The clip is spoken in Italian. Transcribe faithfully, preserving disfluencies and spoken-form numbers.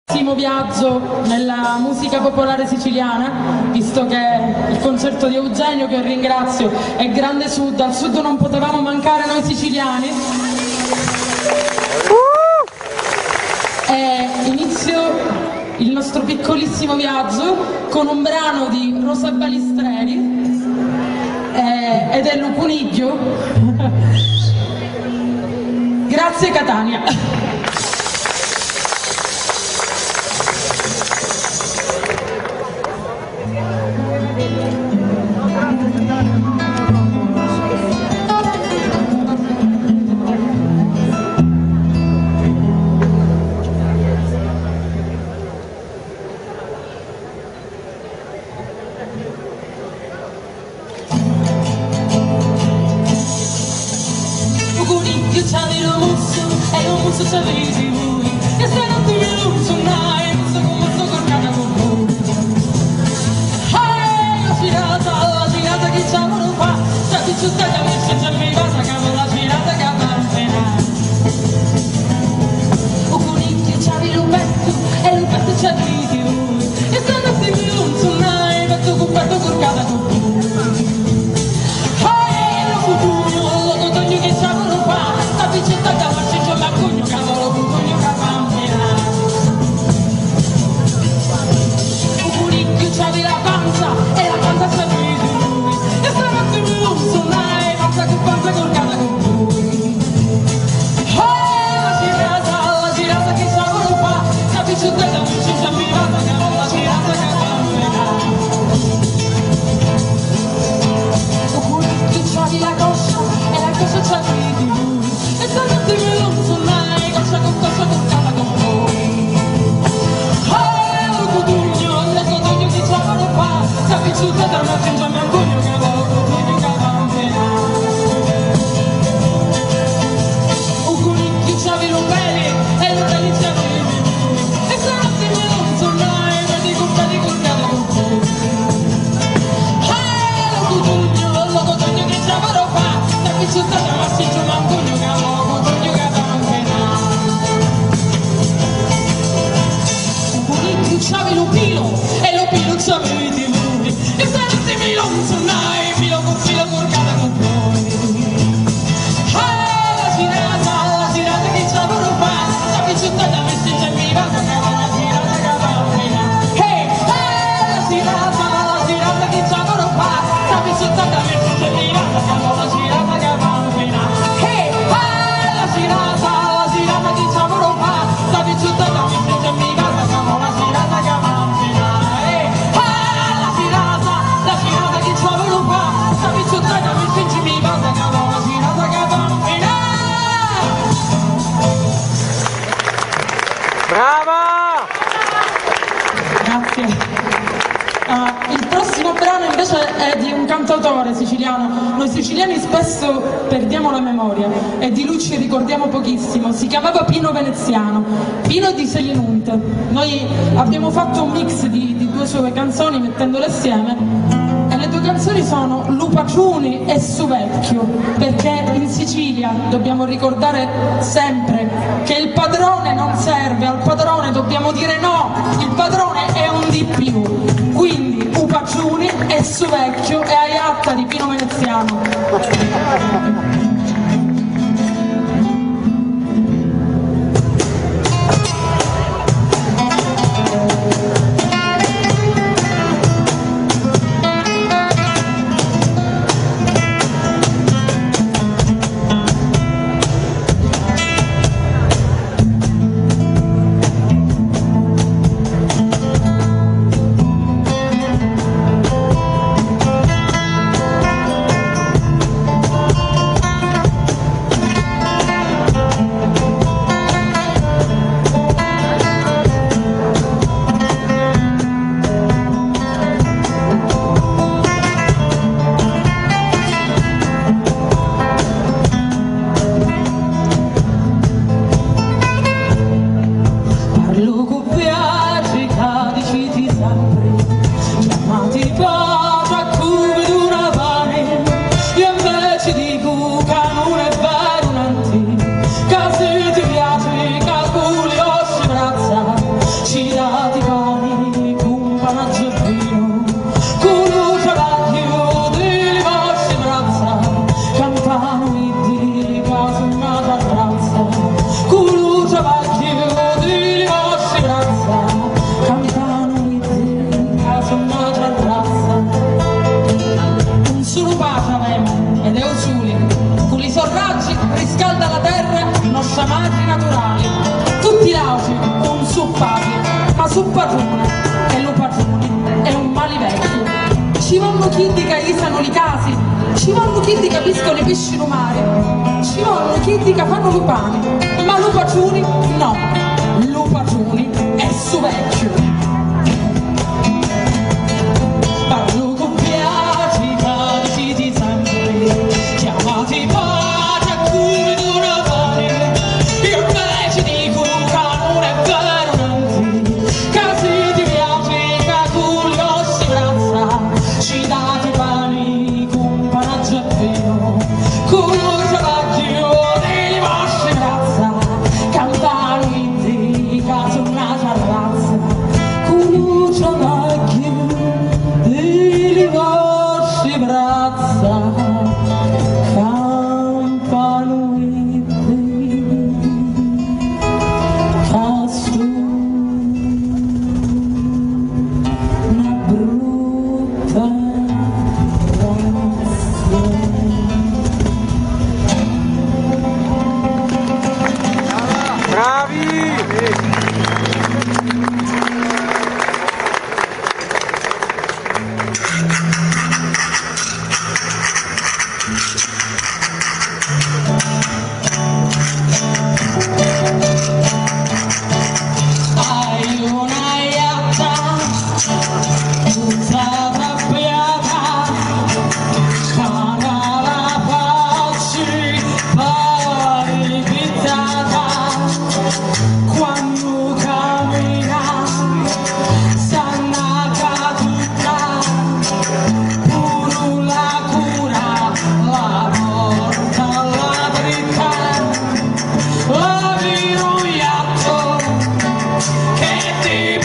Viaggio nella musica popolare siciliana, visto che il concerto di Eugenio, che ringrazio, è grande sud, al sud non potevamo mancare noi siciliani. E inizio il nostro piccolissimo viaggio con un brano di Rosa Balistreri eh, ed è Lucuniglio. Grazie Catania. Io c'avevo lo musso e lo musso c'avete voi, e se non ti vedo suonare musso con musso corcata con voi. Ehi, la girata, la girata che c'avano qua, già ti c'è stata messa già mi passa che la girata che va a frenare. O conicchio c'avevo lo petto e lo petto c'avete voi, e se non ti vedo suonare petto con petto corcata con voi. Ehi, lo futuro, lo cotogno che c'avano qua, Vicetta da Marciccio Macugno, cavolo, Cugugno, Cavampera. Cucuricchio c'avi la panza e la panza c'avi lui, e stanotte mi non suonai, panza con panza corcata con voi. Oh, la girata, la girata che c'avano qua, la vicetta da Marciccio Mirata, cavolo, la girata Cavampera. Cucuricchio c'avi la coscia e la coscia c'avi di lui, e stanotte mi non suonai, coscia con coscia corcata con voi. Oh, lo cotugno, lo cotugno che c'avano qua, sta picciuta da una fingia mangugno, cavolo, cotugno, cavampera. Un cunicchio c'avi lo peli, e lo peli c'avi lui, e stanotte mi non suonai, vedi corcati corcata con voi. Oh, lo cotugno, lo cotugno che c'avano qua, sta picciuta da una fingia mangugno, cavolo. C'avi l'opino e l'opino c'avete voi, e stanotte mi non suonai, filo con filo corcata con voi. Ah, la girata, la girata che c'avano qua, la picciutta da messaggia mi va, la girata che va appena. Hey, ah, la girata, la girata che c'avano qua, la picciutta da messaggia mi va, la girata che va appena. Hey, ah, la girata, la girata che c'avano qua, la picciutta da messaggia mi va, la girata che va appena. Hey, ah, la girata, la girata che c'avano qua, la picciutta da messaggia mi va, la girata che va appena. Brava! Grazie. Uh, il prossimo brano invece è di un cantautore siciliano. Noi siciliani spesso perdiamo la memoria e di lui ci ricordiamo pochissimo. Si chiamava Pino Veneziano, Pino di Selinunte. Noi abbiamo fatto un mix di, di due sue canzoni mettendole assieme, e le due canzoni sono Lupaciuni e Suvecchio, perché in Sicilia dobbiamo ricordare sempre che il padrone non serve, al padrone dobbiamo dire no, il padrone è un di più. Quindi Lupaciuni e Suvecchio e Aiatta di Pino Veneziano. patria, ma su padrone, e lo padrone è un male vecchio. Ci vanno chi di caisano i casi, ci vanno chi di capiscono i pesci no mare, ci vanno chi di che fanno lo pane, ma lo padrone no, lo padrone è su vecchio. Parlo con piaci, carici di sempre, chiamati padre a cui d'una pare, io invece dico che non è vero niente, che se ti piace che tu lo si brazza, ci date i pani con panaggio e vino, con lo ciabaglio delle vostre brazza, cantano in te che sono una ciarrazza, con lo ciabaglio delle vostre brazza, campano in te che sono una brutta Bravi! Hai una iatta tutta arrabbiata, paga la pace, pari pizzata, quando cammina s'annacca tutta, pure la cura, la porta alla dritta, la virugliato che ti